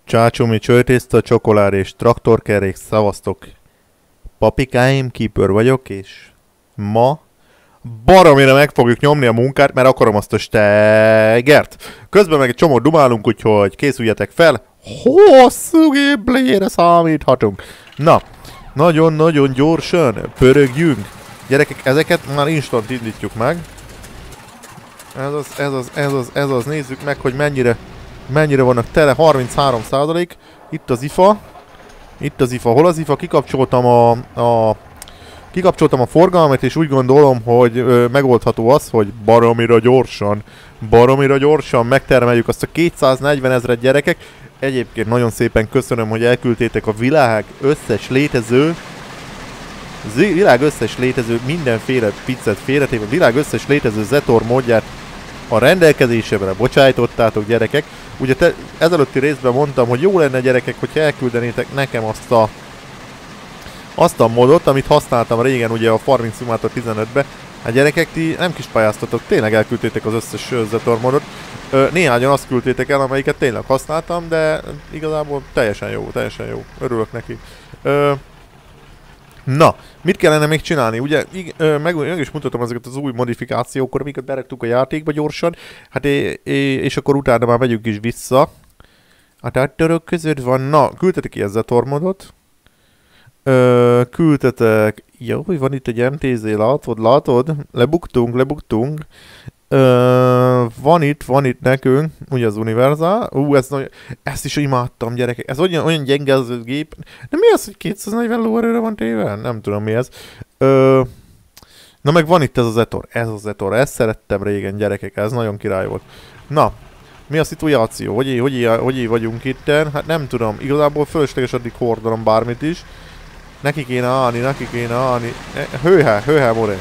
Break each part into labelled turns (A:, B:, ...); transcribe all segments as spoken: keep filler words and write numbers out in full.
A: Csácsumi, csőtészta, csokolád és traktorkerék, szavaztok. Papikáim, Keeper vagyok, és ma baromira meg fogjuk nyomni a munkát, mert akarom azt a stegert. Közben meg egy csomó dumálunk, úgyhogy készüljetek fel. Hosszú gameplayre számíthatunk. Na, nagyon-nagyon gyorsan pörögjünk. Gyerekek, ezeket már instant indítjuk meg. Ez az, ez az, ez az, ez az. Nézzük meg, hogy mennyire, mennyire vannak tele. harminchárom százalék. Itt az ifa. Itt az ifa. Hol az ifa? Kikapcsoltam a, a, kikapcsoltam a forgalmat, és úgy gondolom, hogy ö, megoldható az, hogy baromira gyorsan, baromira gyorsan megtermeljük azt a kétszáznegyven ezret, gyerekek. Egyébként nagyon szépen köszönöm, hogy elküldtétek a világ összes létező világ összes létező mindenféle pizzet félretéve, a világ összes létező Zetor módját a rendelkezésemre bocsájtottátok, gyerekek. Ugye te, ezelőtti részben mondtam, hogy jó lenne, gyerekek, hogyha elküldenétek nekem azt a azt a modot, amit használtam régen ugye a Farming Simulator tizenötbe. Hát gyerekek, ti nem kis pályáztatok, tényleg elküldtétek az összes Zetor modot. Néhányan azt küldtétek el, amelyiket tényleg használtam, de igazából teljesen jó, teljesen jó. Örülök neki. Ö, Na, mit kellene még csinálni? Ugye, meg, meg is mutatom ezeket az új modifikációkor, amiket beraktuk a játékba gyorsan. Hát é, é, és akkor utána már megyünk is vissza. A táttörök között van, na, küldtetek ki ezzel tormodot. Ö, küldtetek, jó, hogy van itt egy em té zé, látod, látod? Lebuktunk, lebuktunk. Ö, van itt, van itt nekünk, ugye az Universal. Ú, ez nagy, ezt is imádtam, gyerekek. Ez olyan, olyan gyenge az a gép. De mi az, hogy kétszáznegyven lóerőre van téve? Nem tudom mi ez. Ö, na meg van itt ez az Zetor. Ez az Zetor. Ezt szerettem régen, gyerekek. Ez nagyon király volt. Na, mi a szituáció? Hogy, hogy, hogy vagyunk itten? Hát nem tudom. Igazából fölösleges addig hordanom bármit is. Neki kéne állni, neki kéne állni. Hőhe, hőhe, more.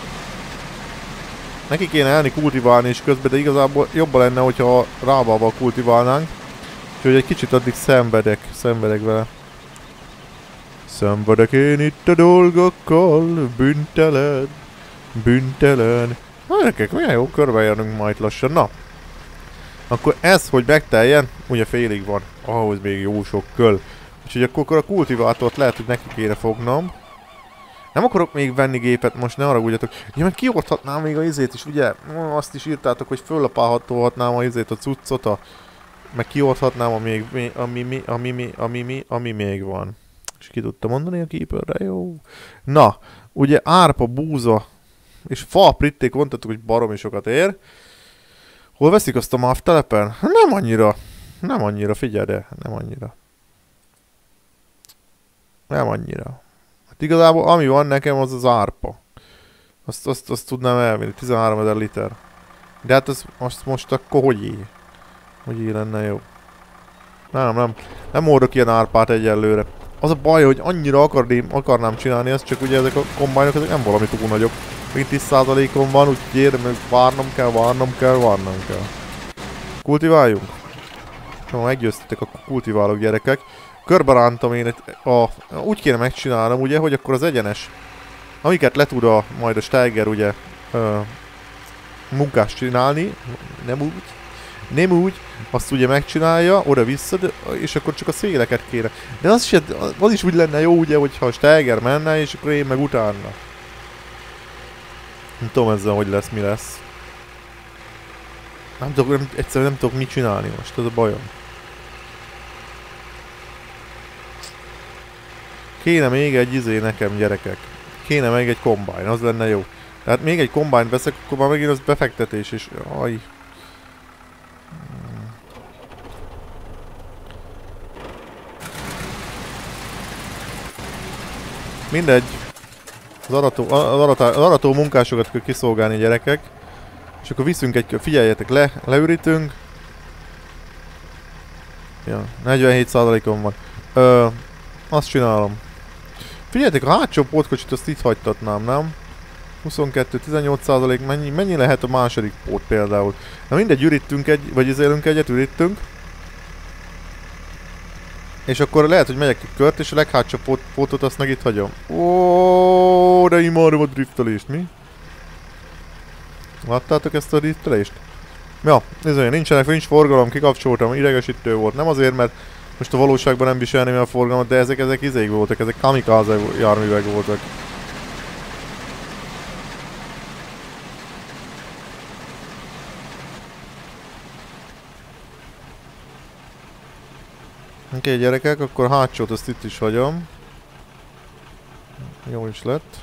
A: Neki kéne elni kultiválni is közben, de igazából jobban lenne, hogyha rábával kultiválnánk. Úgyhogy egy kicsit addig szenvedek, szenvedek vele. Szenvedek én itt a dolgokkal, büntelen, büntelen. Na gyerekek, milyen jó, körbejönünk majd lassan. Na, akkor ez, hogy megteljen, ugye félig van, ahhoz még jó sok köl. Úgyhogy akkor a kultivátort lehet, hogy neki kéne fognom. Nem akarok még venni gépet, most ne haragudjatok. Ja, meg kiorthatnám még a izét is, ugye? Azt is írtátok, hogy föllapálhatolhatnám a izét, a cuccot, a... meg kiorthatnám, ami még, ami, ami, ami, ami, ami, ami még van. És ki tudta mondani a Keeperre, jó. Na, ugye árpa, búza és fa pritték, mondtatok, hogy baromi sokat ér. Hol veszik azt a MÁV telepen? Nem annyira. Nem annyira, figyelj de, nem annyira. Nem annyira. Igazából ami van nekem, az az árpa. Azt, azt, azt tudnám elvinni, tizenháromezer liter. De hát az most, most akkor hogy így? Hogy így lenne jó? Nem, nem. Nem hordok ilyen árpát egyelőre. Az a baj, hogy annyira akarném, akarnám csinálni ezt, csak ugye ezek a kombájnok, ezek nem valami túl nagyok. Még tíz százalékon van, úgyhogy érdemes, várnom kell, várnom kell, várnom kell. Kultiváljunk? Ha meggyőztetek, akkor kultiválok, gyerekek. Körbe rántam én a, a... Úgy kéne megcsinálnom, ugye, hogy akkor az egyenes, amiket le tud a, majd a Steiger, ugye, ö, munkás csinálni, nem úgy, nem úgy, azt ugye megcsinálja, oda-vissza, és akkor csak a széleket kéne. De az is, az is úgy lenne jó, ugye, hogyha a Steiger menne, és akkor én meg utána. Nem tudom ezzel, hogy lesz, mi lesz. Nem tudok, nem, egyszerűen nem tudok mit csinálni most, ez a bajom. Kéne még egy izé nekem, gyerekek. Kéne még egy kombájn, az lenne jó. Tehát még egy kombájnt veszek, akkor már megint az befektetés is. Aj. Mindegy. Az arató, az arató, az arató munkásokat kell kiszolgálni, gyerekek. És akkor viszünk egy, figyeljetek le, leürítünk. Ja, negyvenhét százalékon van. Ö, azt csinálom. Figyeljetek, a hátsó pótkocsit azt itt hagytatnám, nem? huszonkettő tizennyolc százalék, mennyi, mennyi lehet a második pót például? Na mindegy, ürítünk egy, vagy izélünk egyet, ürítünk. És akkor lehet, hogy megyek egy kört, és a leghátsó pót, pótot azt meg itt hagyom. Ó, de imádom a driftelést, mi? Láttátok ezt a driftelést? Ja, nézzük, nincsenek, nincs forgalom, kikapcsoltam, idegesítő volt. Nem azért, mert Most a valóságban nem viselném a forgalmat, de ezek, ezek izék voltak, ezek kamikaze járművek voltak. Oké, okay, gyerekek, akkor a hátsót azt itt is hagyom. Jó is lett.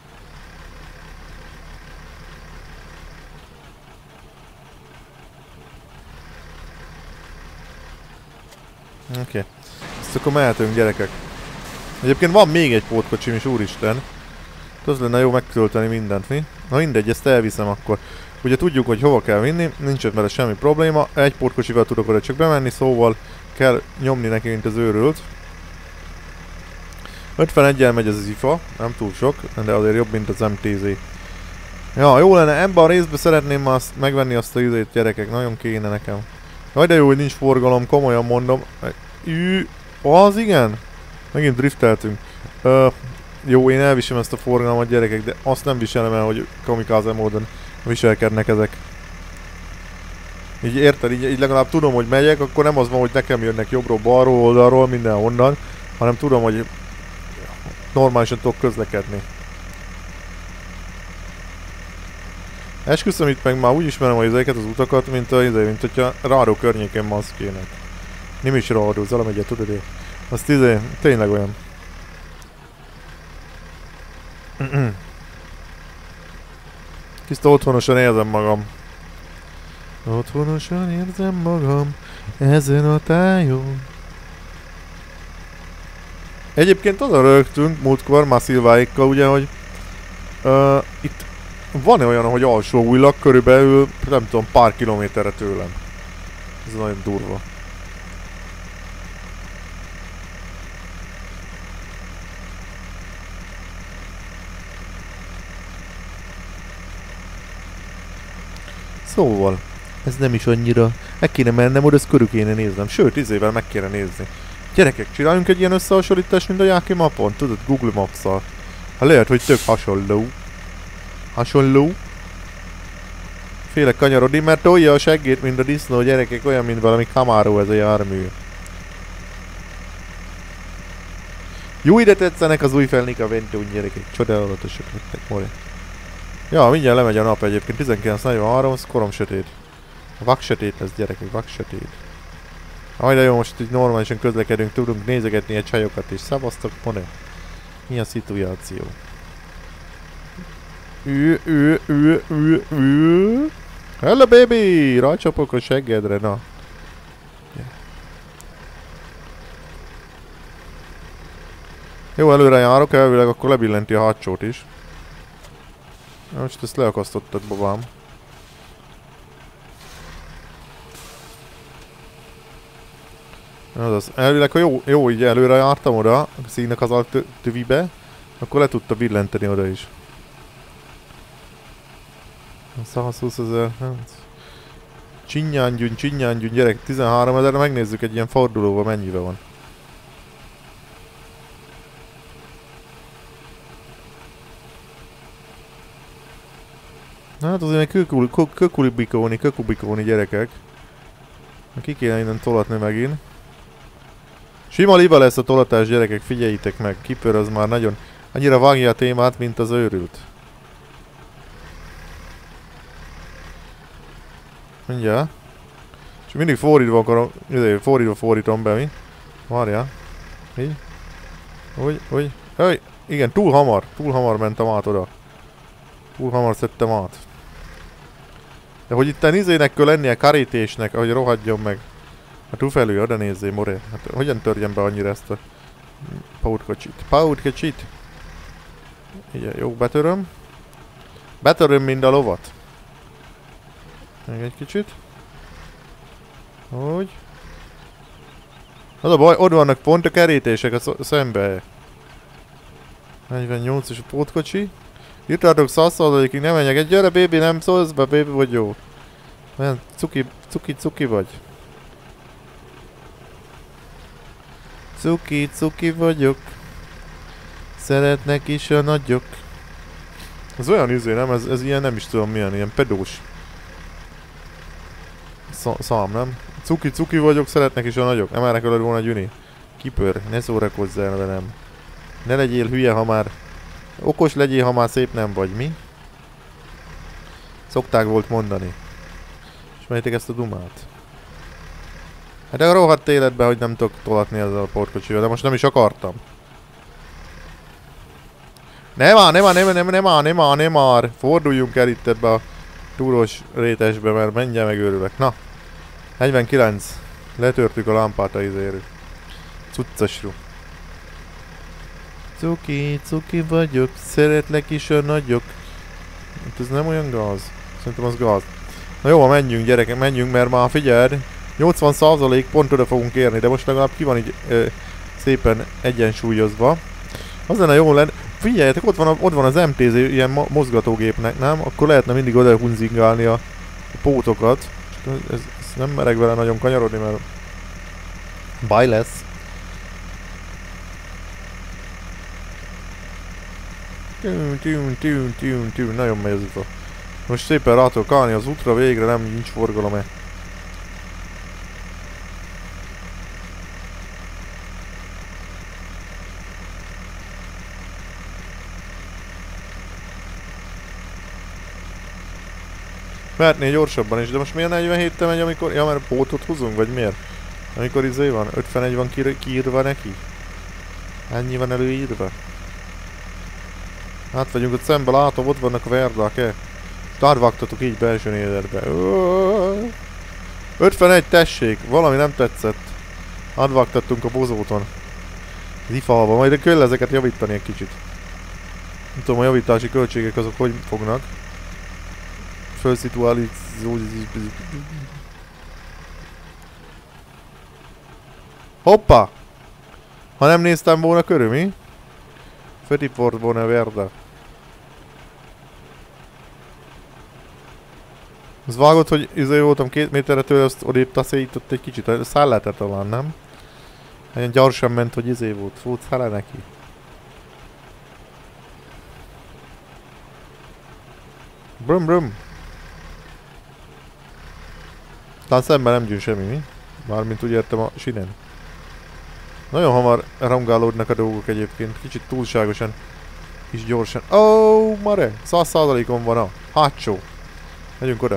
A: Oké. Okay. Ezt akkor mehetünk, gyerekek. Egyébként van még egy pótkocsim is, úristen. Az lenne jó megtölteni mindent, mi? Na mindegy, ezt elviszem akkor. Ugye tudjuk, hogy hova kell vinni, nincs vele semmi probléma. Egy pótkocsival tudok oda csak bemenni, szóval kell nyomni neki, mint az őrült. ötvenegyel megy ez az ifa, nem túl sok, de azért jobb, mint az em té zé. Ja, jó lenne, ebben a részben szeretném azt megvenni azt a izét, gyerekek, nagyon kéne nekem. Jaj, de jó, hogy nincs forgalom, komolyan mondom. Ű, az igen? Megint drifteltünk. Ö, jó, én elviselem ezt a forgalmat, gyerekek, de azt nem viselem el, hogy kamikaze módon viselkednek ezek. Így érted, így, így legalább tudom, hogy megyek, akkor nem az van, hogy nekem jönnek jobbról, balról, oldalról, mindenhonnan, hanem tudom, hogy normálisan tudok közlekedni. Esküszöm, itt meg már úgy ismerem az izéket, az utakat, mint a izé, mint hogyha Rádó környéken maszkének. Nem is Rádó, Zalamegye, tudod én? Azt izé, tényleg olyan. Tiszta otthonosan érzem magam. Otthonosan érzem magam ezen a tájon. Egyébként azon rögtünk múltkor már Szilváékkal, ugye, hogy uh, itt van -e olyan, hogy alsó újlag körülbelül, nem tudom, pár kilométerre tőlem. Ez nagyon durva. Szóval, ez nem is annyira. Meg kéne mennem oda, ezt körül kéne néznem. Sőt, izével meg kéne nézni. Gyerekek, csináljunk egy ilyen összehasonlítást, mint a Jáki Mapon, tudod, Google Maps-szal. Ha lehet, hogy tök hasonló. Hasonló. Félek kanyarodni, mert tolja a seggét, mint a disznó, gyerekek, olyan, mint valami Camaro ez a jármű. Jó, ide tetszenek az új Felnika Ventun, gyerekek, csodálatosak lettek, more. Ja, mindjárt lemegy a nap egyébként, tizenkilenc negyvenhárom, az korom sötét. Vak sötét lesz, gyerekek, vak sötét. Aj, de jó, most így normálisan közlekedünk, tudunk nézegetni egy csajokat is. Szavaztok, more. Mi a szituáció? Ü, ü, ü, ü, ü. Hello baby! Rácsapok a seggedre, na. Yeah. Jó, előre járok, elvileg akkor lebillenti a hátsót is. Most ezt leakasztottad, babám. Azaz, elvileg, ha jó, jó így előre jártam oda, a színek az alt tövibe, akkor le tudta billenteni oda is. százhúszezer, Csinyángyún, csinyángyún, gyerek, tizenháromezer, megnézzük egy ilyen fordulóval mennyibe van. Hát azért még kökulibikóni, kökubikóni gyerekek. Ki kéne innen tolatni megint. Sima liba lesz a tolatás, gyerekek, figyeljétek meg. Kipör az már nagyon... Annyira vágja a témát, mint az őrült. Mindjárt. És mindig fordítva akarom... Ide, fordítva fordítom be, mi? Várjál. Így. Úgy, úgy. Öj! Igen, túl hamar. Túl hamar mentem át oda. Túl hamar szedtem át. De hogy itt a izének kell lennie, karítésnek, ahogy rohadjon meg. Hát túlfelül, oda nézzél, more. Hát hogyan törjem be annyira ezt a... Pautkocsit. Pautkocsit! Igen, jó, betöröm. Betöröm mind a lovat. Még egy kicsit. Úgy. Az a baj, ott vannak pont a kerítések a szembe. negyvennyolc és a pótkocsi. Juttatok száz százalékig, nem menjek. Egy gyere, baby, nem szólsz be, baby vagy jó. Olyan cuki, cuki, cuki vagy. Cuki, cuki vagyok. Szeretnek is a nagyok. Ez olyan izé, nem? Ez, ez ilyen nem is tudom milyen, ilyen pedós szám, nem? Cuki, cuki vagyok, szeretnek is a nagyok. Nem mernek veled volna gyűni. Kipör, ne szórakozz el velem. Ne legyél hülye, ha már... Okos legyél, ha már szép nem vagy, mi? Szokták volt mondani. Ismeritek ezt a dumát? Hát de a rohadt életben, hogy nem tudok tolatni ezzel a portkocsival, de most nem is akartam. Nem már, nem már, nem, nem, nem már, nem már, nem már. Forduljunk el itt ebbe a túrós rétesbe, mert mindjárt megőrülök. Na. negyvenkilenc. Letörtük a lámpát a izéről. Cuccasru. Cuki, cuki vagyok, szeretlek is a nagyok. Hát ez nem olyan gáz. Szerintem az gáz. Na jó, menjünk gyerekek, menjünk, mert már figyeld. nyolcvan százalék pont oda fogunk érni, de most legalább ki van így ö, szépen egyensúlyozva. Az lenne jó lenne. Figyeljetek, ott van, a, ott van az em té zé ilyen mozgatógépnek, nem? Akkor lehetne mindig oda hunzingálni a, a pótokat. Ez, ez nem merek vele nagyon kanyarodni, mert baj lesz. Tűn, tűn, tűn, tűn, tűn. Nagyon megy az útra. Most szépen rá tudok állni az útra, végre nem nincs forgalom-e. Mehetnél gyorsabban is, de most miért negyvenhéttel megy, amikor... Ja, mert pótot húzunk, vagy miért? Amikor izé van, ötvenegy van kiírva neki? Ennyi van előírva? Hát vagyunk ott szembe, látom, ott vannak a verdák-e? Tárvágtatok így belső nézetbe. ötvenegy, tessék! Valami nem tetszett. Átvágtattunk a bozóton. Zifalva, majd kell ezeket javítani egy kicsit. Nem tudom, a javítási költségek azok hogy fognak. Felszituálni... Hoppá! Ha nem néztem volna körül, mi? Fötiport volna verda. Az vágott, hogy izé voltam két méterre tőle, azt odébb taszított egy kicsit. Száll lehetett talán, nem? Olyan gyorsan ment, hogy izé volt. Volt száll neki. Brum brum. Talán szemben nem gyűn semmi, mi? Mármint úgy értem a sinen. Nagyon hamar rangálódnak a dolgok egyébként. Kicsit túlságosan is gyorsan. Ó, oh, mare! száz százalékon van a hátsó. Megyünk oda.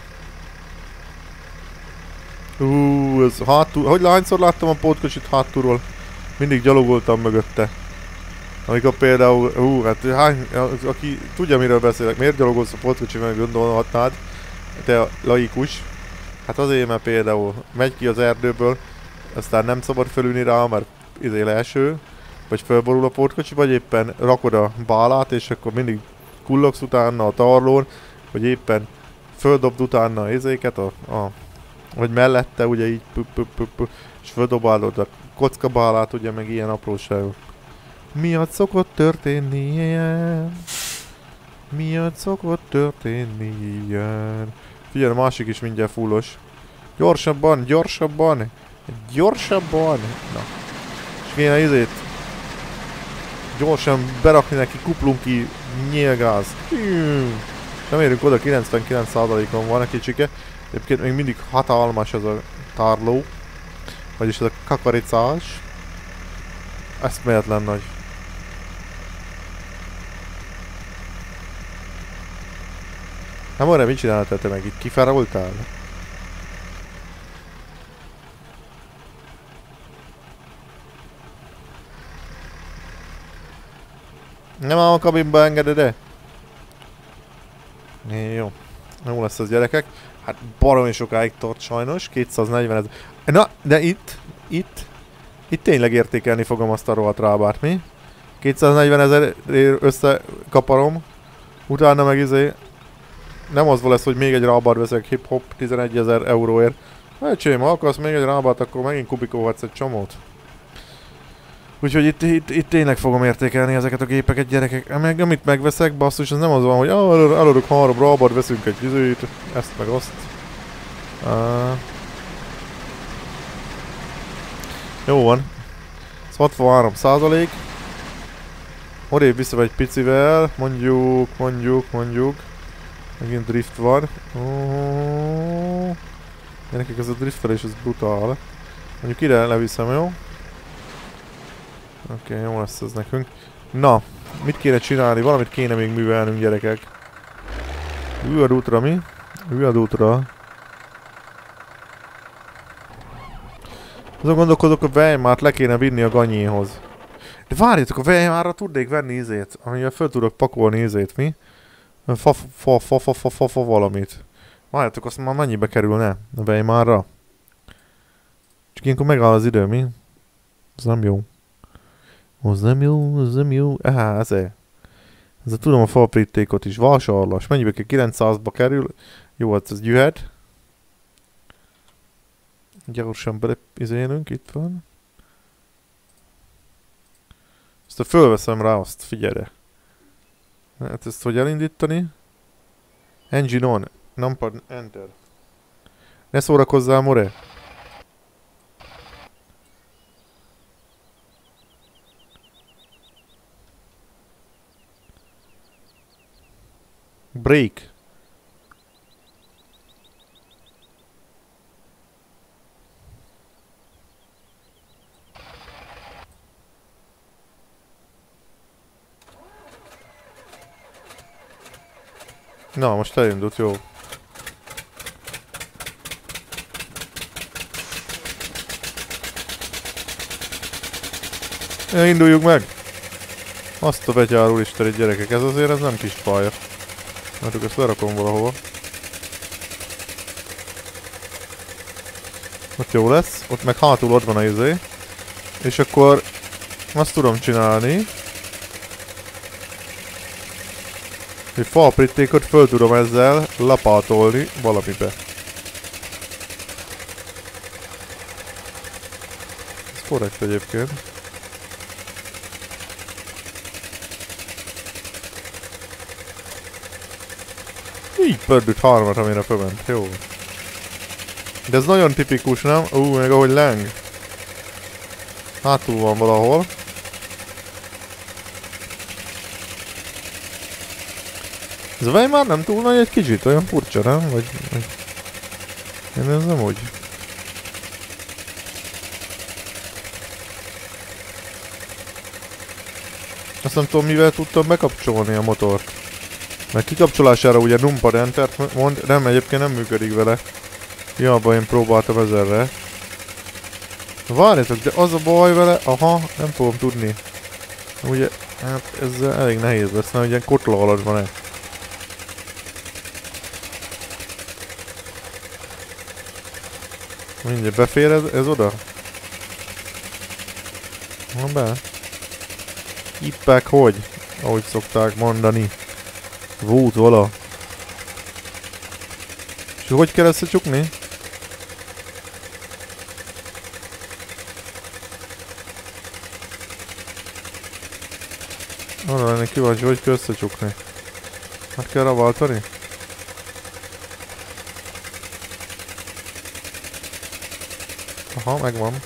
A: Ú, ez hátul... Hogy hányszor láttam a pótkocsit hátulról? Mindig gyalogoltam mögötte. Amikor például... Ú, hát hány... Aki tudja, miről beszélek. Miért gyalogolsz a pótkocsival, gondolhatnád? Te a laikus. Hát azért, mert például megy ki az erdőből, aztán nem szabad fölülni rá, mert izé leeső, vagy fölborul a pótkocsi, vagy éppen rakod a bálát, és akkor mindig kullogsz utána a tarlón, vagy éppen földobd utána a izéket, a, a, vagy mellette, ugye így, pü, pü, pü, pü, és földobálod a kockabálát, ugye, meg ilyen apróságok. Miatt szokott történni ilyen? Miatt szokott történni ilyen? Figyelj, a másik is mindjárt fullos. Gyorsabban, gyorsabban, gyorsabban. Na. És kéne izét gyorsan berakni neki kuplunki nyílgáz. Nem érünk oda, kilencvenkilenc százalékon van a kicsike. Egyébként még mindig hatalmas az a tárló. Vagyis ez a kakaricás. Eszméletlen nagy. Nem arra, mit csináltál te meg itt? Kifelroltál? Nem ám a kabinba engeded de? Jó. Jó lesz az gyerekek. Hát baromi sokáig tart sajnos. kétszáznegyven ezer. Na, de itt, itt, itt tényleg értékelni fogom azt a rohadt rábárt, mi? kétszáznegyven ezer összekaparom. Utána meg izé... Nem az lesz, hogy még egy rábárt veszek hip-hop tizenegyezer euróért. Hát csém, ha akarsz még egy rábárt, akkor megint kubikolhatsz egy csomót. Úgyhogy itt, itt, itt tényleg fogom értékelni ezeket a gépeket, gyerekek. Meg amit megveszek, basszus, az nem az van, hogy ah, eladok három rábárt, veszünk egy vizőt, ezt meg azt. Uh, jó van. Ez hatvanhárom százalék. Odébb vissza egy picivel, mondjuk, mondjuk, mondjuk. Megint drift van. Oh, Nekik ez a driftelés, ez brutál. Mondjuk ide leviszem, jó? Oké, okay, jó lesz ez nekünk. Na, mit kéne csinálni? Valamit kéne még művelnünk, gyerekek. Ülj a útra, mi? Ülj a útra. Azon gondolkozok, a Weimárt le kéne vinni a Ganyéhoz. De várjatok, a Weimarra tudnék venni izét, amivel föl tudok pakolni izét, mi? Fa fa fa fa fa fa fa valamit. Várjatok, azt már mennyibe kerülne a Weimarra? Csak ilyenkor megáll az idő, mi? Az nem jó. Az nem jó, az nem jó. Aha, ez e. Ez a tudom a falprítékot is. Vásárlás. Mennyibe kell? kilencszázba kerül. Jó, hát ez jöhet. Gyorsan beleizélünk, itt van. Ezt a fölveszem rá azt, figyelj. Hát ezt hogy elindítani? Engine on. Numpad enter. Ne szórakozzál, more! Break. Na, most elindult, jó. Ja, induljuk meg! Azt a betyár úristen, egy gyerekek, ez azért ez nem kis pálya. Mert ezt lerakom valahova. Ott jó lesz, ott meg hátul ott van a izé. És akkor azt tudom csinálni, hogy falprítékot föl tudom ezzel lapátolni valamibe. Ez korrekt egyébként. Így pördült hármat, amire fölment. Jó. De ez nagyon tipikus, nem? Ú, meg ahogy leng. Hátul van valahol. Ez a Weimar nem túl nagy egy kicsit, olyan furcsa, nem? Vagy... vagy... Én ez nem úgy. Azt nem tudom, mivel tudtam bekapcsolni a motort. Mert kikapcsolására ugye numpad entert mond, nem, egyébként nem működik vele. Hiába én próbáltam ezerre. Várjatok, de az a baj vele, aha, nem fogom tudni. Ugye, hát ez elég nehéz lesz, mert ugye kotla alatt van-e. Mindjárt befér ez, ez oda? Na be. Ippek hogy? Ahogy szokták mondani. Volt vala. És hogy kell összecsukni? Arra lennék kíváncsi, hogy kell összecsukni. Hát kell rá váltani? Aha, megvan.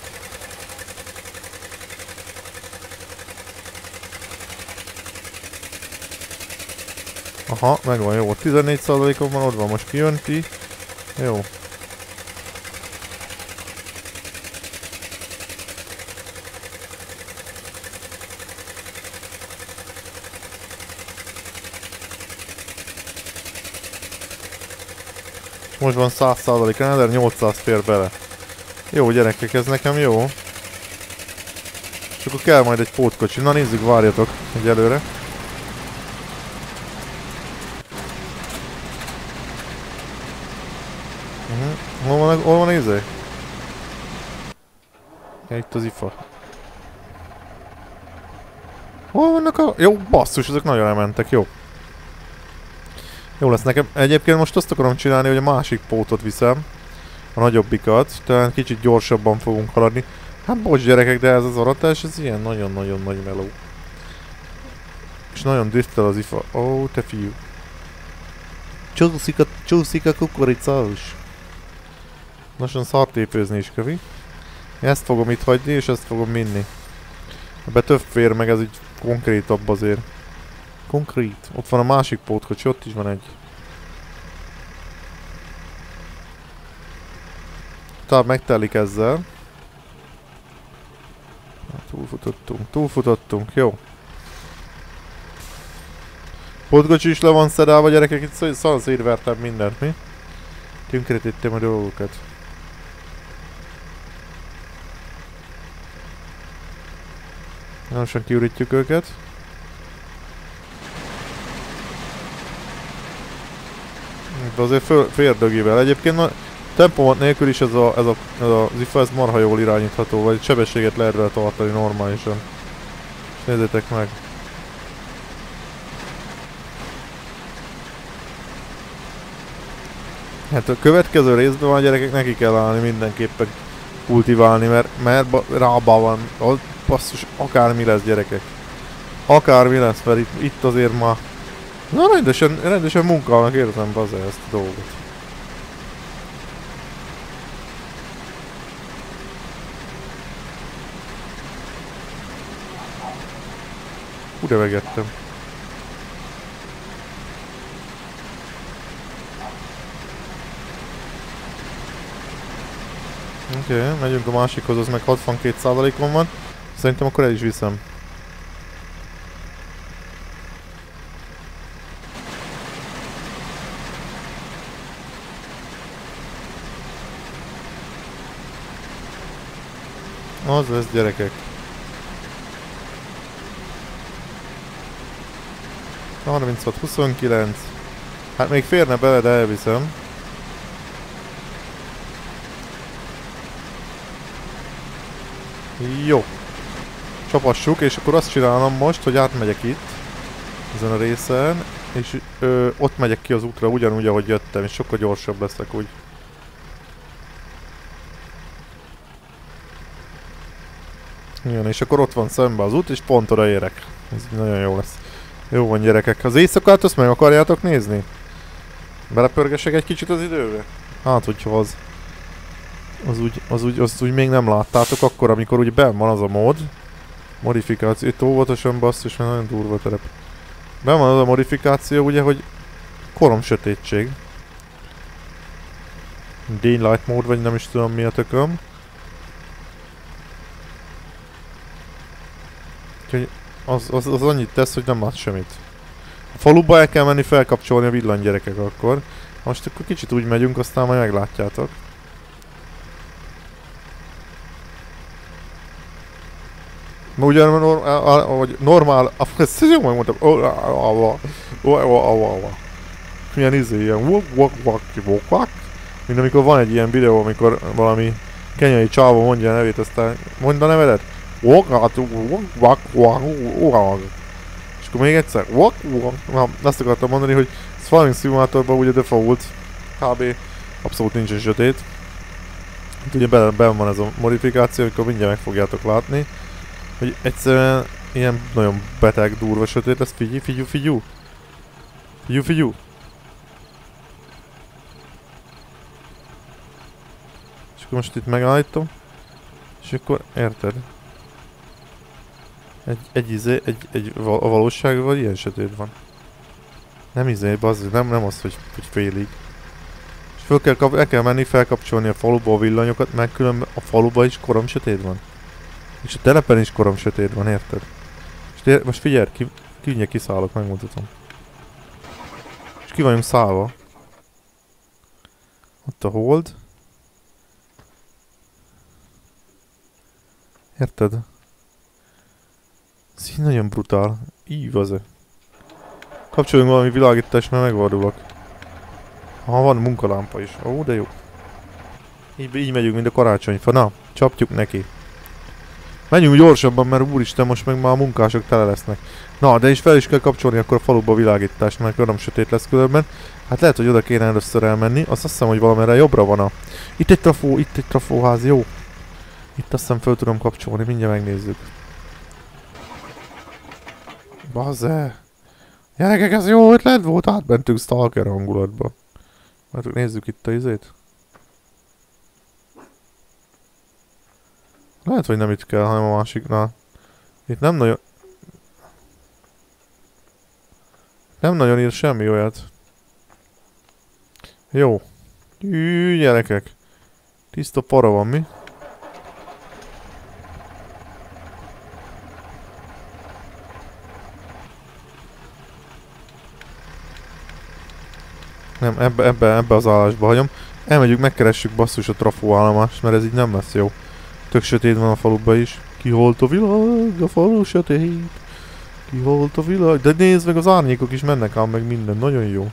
A: Aha, megvan, jó. tizennégy százalékon van, ott van, most kijönti. Jó. Most van száz százalék, ezernyolcszáz fér bele. Jó gyerekek, ez nekem jó. És akkor kell majd egy pótkocsi. Na nézzük, várjatok egyelőre. Uh-huh. Hol van, hol van izé? Ja, itt az ifa. Hol vannak a... Jó, basszus, ezek nagyon elmentek, jó. Jó lesz nekem. Egyébként most azt akarom csinálni, hogy a másik pótot viszem. A nagyobbikat. Talán kicsit gyorsabban fogunk haladni. Hát bocs gyerekek, de ez az aratás, ez ilyen nagyon-nagyon nagy meló. És nagyon driftel az ifa. Ó, oh, te fiú. Csúszik a, csúszik a kukoricás. Lassan szartépőzni is kövi. Ezt fogom itt hagyni, és ezt fogom minni. Ebbe több fér meg, ez így konkrétabb azért. Konkrét. Ott van a másik pótkocsi, ott is van egy. stáb megtelik ezzel. Túlfutottunk, túlfutottunk, jó. Pótkocsi is le van szedálva, gyerekek, itt szanszédvertem mindent, mi? Tönkretettem a dolgokat. Lassan kiürítjük őket. De azért férdögivel. Egyébként ma tempomat nélkül is ez a, ez a, ez a zifa, ez marha jól irányítható, vagy sebességet lehet vele tartani normálisan. És nézzétek meg. Hát a következő részben van, gyerekek, neki kell állni mindenképpen kultiválni, mert, mert rába van, basszus, akármi lesz, gyerekek. Akármi lesz, mert itt, itt azért ma... Na rendesen, rendesen munkálnak, érzem baze ezt a dolgot. Hú, de megettem. Oké, okay, megyünk a másikhoz, az meg hatvankét százalékon van. Szerintem akkor el is viszem. Az lesz, gyerekek. harminchat huszonkilenc. Hát még férne bele, de elviszem. Jó. Csapassuk, és akkor azt csinálom most, hogy átmegyek itt. Ezen a részen. És ö, ott megyek ki az útra ugyanúgy, ahogy jöttem, és sokkal gyorsabb leszek úgy. Igen, és akkor ott van szembe az út, és pont oda érek. Ez nagyon jó lesz. Jó van, gyerekek. Az éjszakát azt meg akarjátok nézni? Belepörgesek egy kicsit az időbe? Hát, hogyha az... Az úgy, az úgy, azt úgy még nem láttátok akkor, amikor úgy benn van az a mód. Modifikáció. Itt óvatosan basszus, mert nagyon durva terep. Benn van az a modifikáció, ugye, hogy korom sötétség. Daylight mód, vagy nem is tudom mi a tököm. Úgyhogy az, az, az annyit tesz, hogy nem lát semmit. A faluba el kell menni felkapcsolni a villany, gyerekek, akkor. Most akkor kicsit úgy megyünk, aztán majd meglátjátok. Ma ugyan normál, normál, ezt jó megmondtam, milyen izé, ilyen wok wok wok wok wok, mint amikor van egy ilyen videó, amikor valami kenyai csávó mondja a nevét, aztán mondd a nevedet, wok wok wok wok, és akkor még egyszer, wok wok, azt akartam mondani, hogy Farming Simulatorban ugye default, kb. Abszolút nincsen sötét. Itt ugye benn van ez a modifikáció, amikor mindjárt meg fogjátok látni. Hogy egyszerűen ilyen nagyon beteg, durva sötét lesz. Figyelj, figyelj, figyelj! Figyelj, figyelj! És akkor most itt megállítom. És akkor érted? Egy, egy izé, egy, egy a valóságban ilyen sötét van. Nem izé, bazd, nem, nem az, hogy, hogy félig. És föl kell, el kell menni, felkapcsolni a faluba a villanyokat, mert különben a faluba is korom sötét van. És a telepen is korom sötét van, érted? Most, most figyelj, ki, ki, kiszállok, megmutatom. És ki vagyunk szállva. Ott a hold. Érted? Ez így nagyon brutál. Ív az-e. Kapcsoljunk valami világítást, mert megvardulok. Ha van munkalámpa is. Ó, de jó. Így, így megyünk, mint a karácsonyfa. Na, csapjuk neki. Menjünk gyorsabban, mert úristen, most meg már a munkások tele lesznek. Na, de is fel is kell kapcsolni akkor a faluba világítást, mert öröm sötét lesz különben. Hát lehet, hogy oda kéne először elmenni. Azt hiszem, hogy valamerre jobbra van a... Itt egy trafó, itt egy trafóház, jó. Itt azt hiszem föl tudom kapcsolni, mindjárt megnézzük. Bazze. Gyerekek, ez jó ötlet volt, átmentünk stalker hangulatba. Mert nézzük itt a izét. Lehet, hogy nem itt kell, hanem a másiknál. Itt nem nagyon... Nem nagyon ír semmi olyat. Jó. Hű, gyerekek. Tiszta para van, mi? Nem, ebbe, ebbe, ebbe az állásba hagyom. Elmegyünk, megkeressük basszus a trafóállomást, mert ez így nem lesz jó. Tök sötét van a faluba is. Kiholt a világ, a falu sötét. Kiholt a világ. De nézd meg, az árnyékok is mennek ám meg minden. Nagyon jó.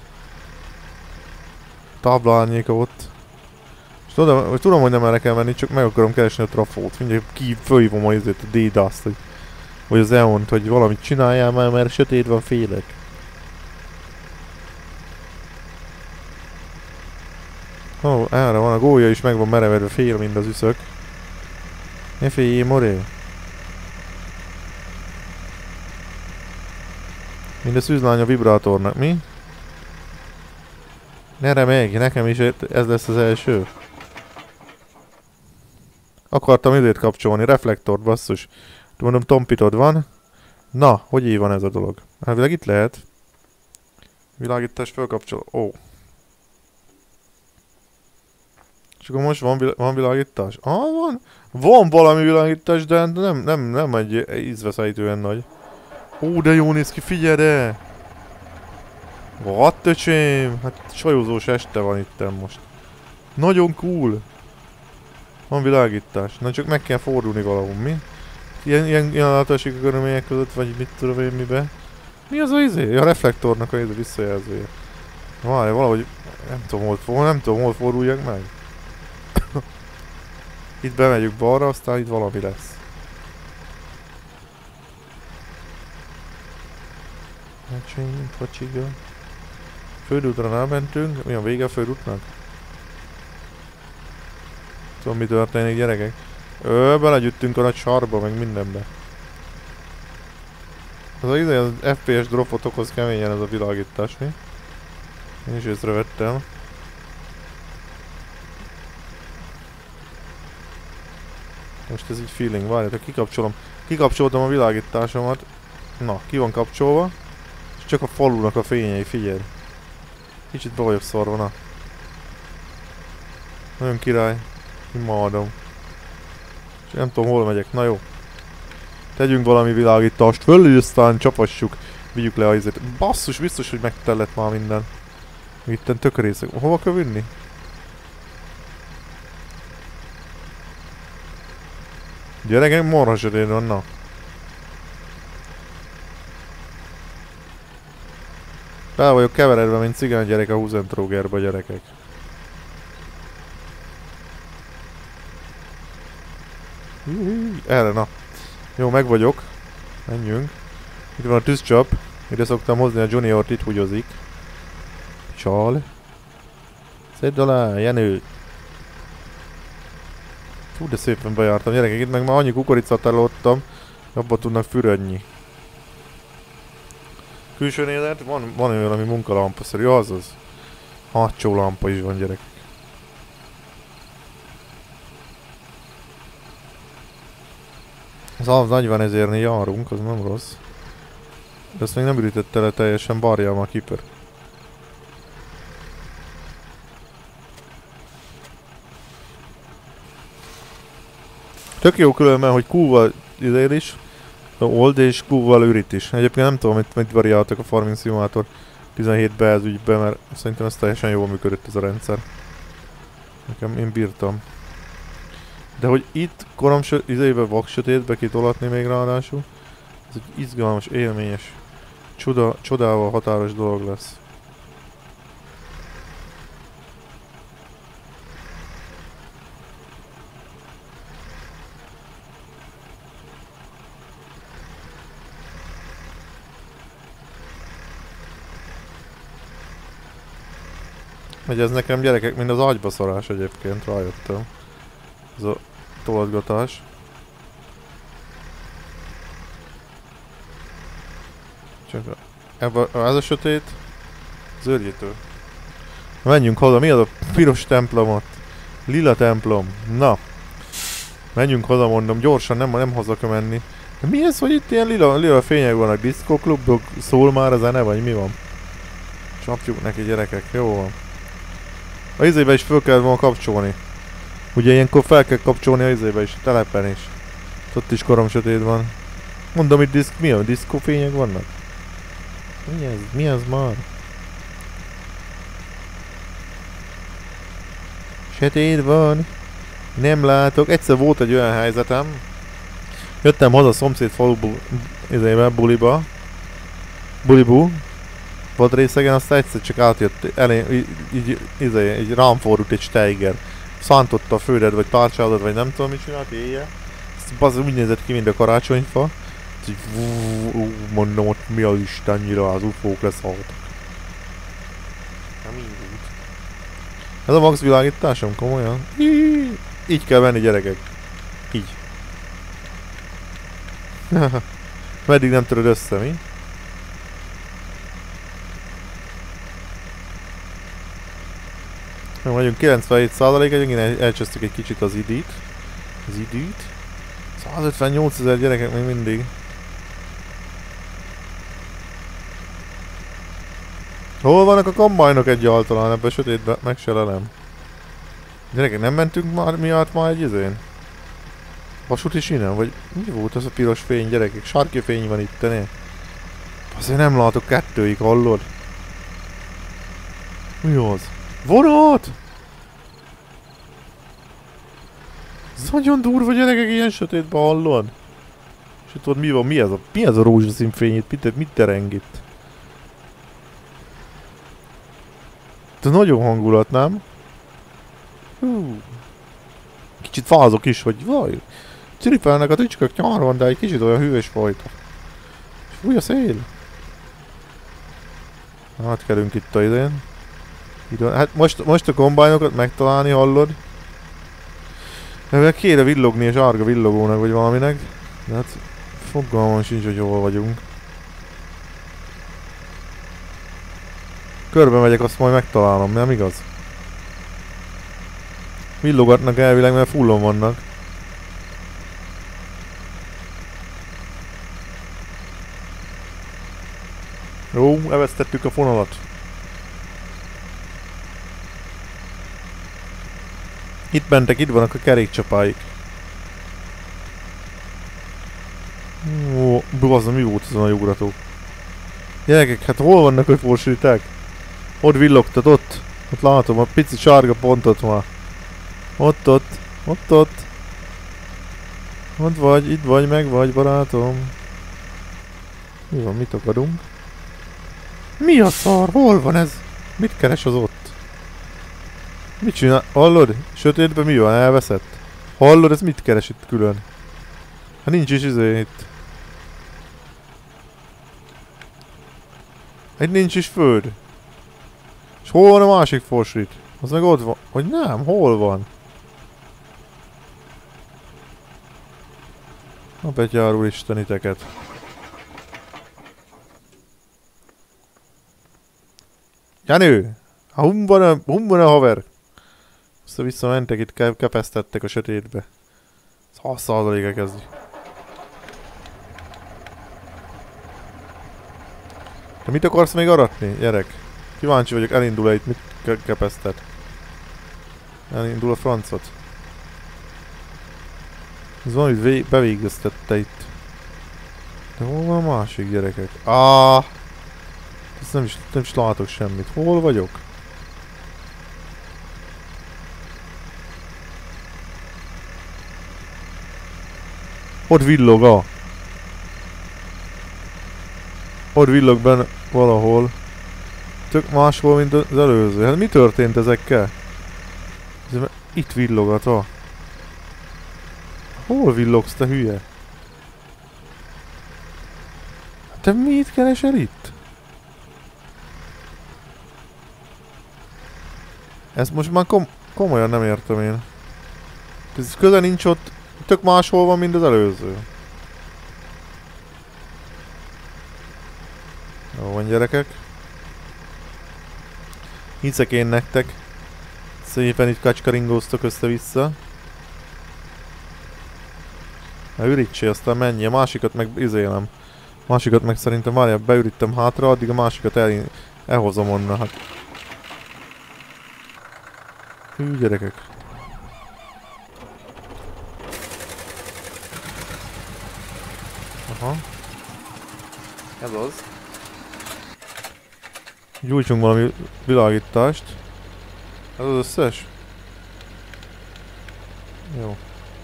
A: Tábla árnyéka ott. És tudom, hogy tudom, hogy nem erre kell menni, csak meg akarom keresni a trafót. Mindjárt ki fölhívom a izét, a D-Dust, hogy, vagy az E O N-t, hogy valamit csináljál már, mert sötét van, félek. Ó, oh, erre van, a gólya is meg van merevedve, fél mind az üszök. Ne féljél, moré! Mind a szűzlány a vibrátornak, mi? Ne remegj, nekem is ez lesz az első. Akartam időt kapcsolni, reflektort, basszus. Mondom, tompitod van. Na, hogy így van ez a dolog? Hát itt lehet. Világítás fölkapcsol. Ó. Oh. És akkor most van, van világítás? Ah, van. Van valami világítás, de nem, nem, nem egy ízveszejtően nagy. Ó, de jó néz ki, figyelj de! What, öcsém? Hát sajozós este van itten most. Nagyon cool. Van világítás. Na csak meg kell fordulni valahol, mi? Ilyen, ilyen, ilyen látási körülmények között, vagy mit tudom én mibe. Mi az a izé? A reflektornak a izé visszajelzője. Várj, valahogy nem tudom, hol, for, nem tudom, hol forduljak meg. Itt bemegyünk balra, aztán itt valami lesz. Öcsém, pacsiga. Földútra elmentünk. Mi a vége a földútnak? Tudom, mi történik, gyerekek? Ö, belegyüttünk a nagy sarba, meg mindenbe. Az az, az F P S dropot okoz keményen ez a világítás, mi? Én is észrevettem. Most ez így feeling, várjátok, kikapcsolom. Kikapcsoltam a világításomat. Na, ki van kapcsolva. És csak a falunak a fényei, figyelj. Kicsit be vagyok szarva, na. Nagyon király. Imádom. És nem tudom, hol megyek. Na jó. Tegyünk valami világítást föl, és aztán csapassuk. Vigyük le a izét. Basszus, biztos, hogy megtellett már minden. Itten tökörészek. Hova kell vinni? Gyerekek, marha sötét van, na. Bele vagyok keveredve, mint cigány gyerek a Huzentrógerbe, gyerekek. Erre, na. Jó, meg vagyok. Menjünk. Itt van a tűzcsap. Ide szoktam hozni a Juniort, itt húgyozik. Csal. Szedd alá, Jenő. Hú, de szépen bejártam, gyerekek, itt meg már annyi kukoricát ellottam, abba tudnak fürödni. Külső nézet, van, van olyan, ami munkalampa-szerű, azaz. Hátsó lampa is van, gyerekek. Az alap negyven ezernél járunk, az nem rossz. De ezt még nem ürítette le teljesen, bárjál már kiper. Tök jó különben, hogy Q-val izél is, old és Q-val ürít is. Egyébként nem tudom, mit, mit variáltak a Farming Simulator tizenhétbe ez ügybe, mert szerintem ez teljesen jól működött ez a rendszer. Nekem én bírtam. De hogy itt korom izébe vaksötétbe kitolatni még ráadásul, ez egy izgalmas, élményes, csoda, csodával határos dolog lesz. Hogy ez nekem, gyerekek, mind az agybaszarás egyébként, rájöttem. Ez a tolatgatás. Csak ebben ez a sötét, zörgyítő. Menjünk haza, mi az a piros templomot? Lila templom, na. Menjünk haza, mondom, gyorsan, nem, nem haza kell menni. De mi ez, hogy itt ilyen lila, lila fények vannak, diszkoklubok, szól már a zene, vagy mi van? Csapjuk neki, gyerekek, jó van. A izébe is föl kellett volna kapcsolni. Ugye ilyenkor fel kell kapcsolni a izébe is, a telepen is. Ott is korom sötét van. Mondom, itt diszk, mi a diszkófények vannak? Mi ez? Mi ez már? Sötét van. Nem látok. Egyszer volt egy olyan helyzetem. Jöttem haza a szomszéd faluból, izébe, buliba. Bulibú. Volt részegen, aztán egyszer csak átjött elé, így, így, izé, így rám fordult egy steiger. Szántotta a főred, vagy párcsádat, vagy nem tudom mit csinált, éjjel. Az úgy nézett ki, mint a karácsonyfa. Így vú, mondom, ott mi az istennyira, az ufók leszálltak. Nem így volt. Ez a max világításom, komolyan? Így kell venni, gyerekek. Így. Meddig nem töröd össze, mi? Meg vagyunk kilencvenhét százalék, egyébként elcsesztük egy kicsit az időt. Az időt. százötvennyolcezer gyerekek még mindig. Hol vannak a kombajnok egyáltalán ebben a sötétben? Meg se lelem. Gyerekek, nem mentünk már miatt már egy izén? Vasúti sínen? Vagy mi volt az a piros fény, gyerekek? Sárki fény van itt, ne? Azért nem látok kettőig, hallod? Mi az? Vonat! Ez nagyon durva, gyerekek, ilyen sötétben, hallod? És itt ott mi van? Mi ez a, mi ez a rózsaszín fény itt? Mit, mit tereng itt? Ez nagyon hangulat, nem? Hú. Kicsit fázok is, hogy vaj. Ciripelnek a tücskök nyáron, de egy kicsit olyan hűvös fajta. És fúj a szél. Átkelünk itt a idén. Hát most, most a kombájnokat megtalálni, hallod? Ezzel kéne villogni és árga villogónak vagy valaminek. De hát fogalmam sincs, hogy hol vagyunk. Körbe megyek, azt majd megtalálom, nem igaz? Villogatnak elvileg, mert fullon vannak. Jó, elvesztettük a fonalat. Itt mentek, itt vannak a kerékcsapáik. Ó, bazza, mi volt azon a ugrató? Gyerekek, hát hol vannak, hogy forsíták? Ott villogtat, ott. Ott látom, a pici sárga pontot már. Ott, ott, ott, ott. Ott vagy, itt vagy, meg vagy, barátom. Mi van, mit akadunk? Mi a szar? Hol van ez? Mit keres az ott? Mit csinál? Hallod? Sötétben mi van? Elveszett? Hallod? Ez mit keres itt külön? Hát nincs is izé itt. Itt nincs is föld. És hol van a másik forsrit? Az meg ott van. Hogy nem? Hol van? A betyárul isteniteket. Jenő! Hum van a, hum van a haver! Vissza-vissza mentek, itt ke kepesztettek a sötétbe. száz százaléka kezdi. De mit akarsz még aratni, gyerek? Kíváncsi vagyok, elindul-e itt, mit ke kepesztet? Elindul a francot. Ez van, hogy bevégeztette itt. De hol van a másik, gyerekek? Ah! Ezt nem is, nem is látok semmit. Hol vagyok? Ott villog a. Ott villog benne valahol. Tök máshol, mint az előző. Hát mi történt ezekkel? Itt villogat a. Hol villogsz, te hülye? Te mit keresel itt? Ezt most már kom komolyan nem értem én. Ez köze nincs ott, tök máshol van, mint az előző. Jó van, gyerekek. Hiszek én nektek. Szépen itt kacskaringóztok össze-vissza. Na ürítsél, aztán mennyi. A másikat meg izélem. Másikat meg szerintem várjál, beürítem hátra, addig a másikat el, elhozom onnan. Hát. Hű, gyerekek. Aha. Ez az. Gyújtsunk valami világítást. Ez az összes? Jó.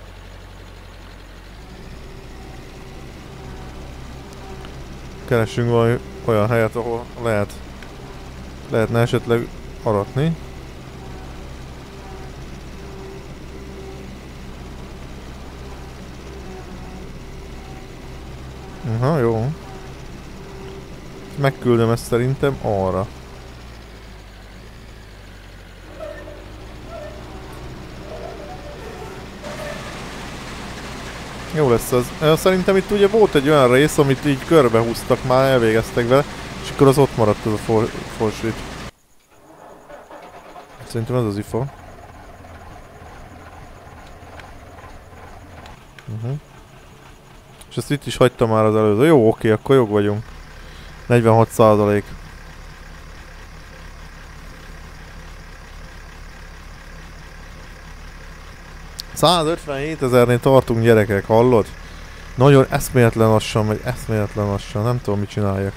A: Keressünk valami olyan helyet, ahol lehet lehetne esetleg aratni. Aha, jó. Megküldöm ezt szerintem arra. Jó lesz az. Szerintem itt ugye volt egy olyan rész, amit így körbehúztak, már elvégeztek vele, és akkor az ott maradt az a for forsít. Szerintem ez az ifa. Uh-huh. És ezt itt is hagytam már az előző. Jó, oké, akkor jók vagyunk. negyvenhat százalék. százötvenhét ezernél tartunk, gyerekek, hallod? Nagyon eszméletlen lassan megy, eszméletlen lassan, nem tudom mit csináljak.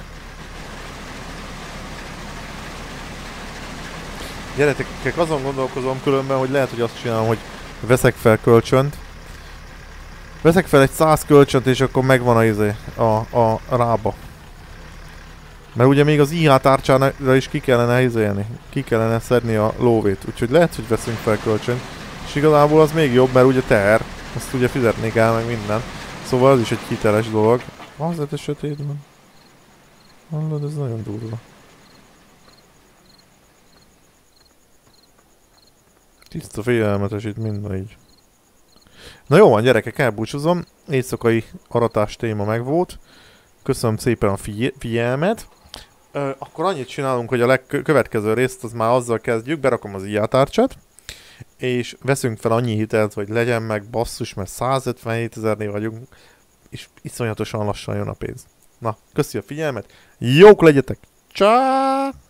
A: Gyerekek, azon gondolkozom különben, hogy lehet, hogy azt csinálom, hogy veszek fel kölcsönt. Veszek fel egy száz kölcsönt, és akkor megvan a izé, a, a, a rába. Mert ugye még az i há tárcsára is ki kellene izélni, ki kellene szedni a lóvét, úgyhogy lehet, hogy veszünk fel kölcsönt. És igazából az még jobb, mert ugye teher, azt ugye fizetni kell meg minden. Szóval az is egy hiteles dolog. Az lett a sötétben. Hallod, ez nagyon durva. Tiszta félelmetes itt minden így. Na jó van, gyerekek, elbúcsúzom. Éjszakai aratás téma megvolt. Köszönöm szépen a figyelmet. Ö, akkor annyit csinálunk, hogy a legkövetkező részt az már azzal kezdjük, berakom az i há tárcsát. És veszünk fel annyi hitelt, hogy legyen meg basszus, mert százötvenhét ezernél vagyunk, és iszonyatosan lassan jön a pénz. Na, köszi a figyelmet, jók legyetek, csá!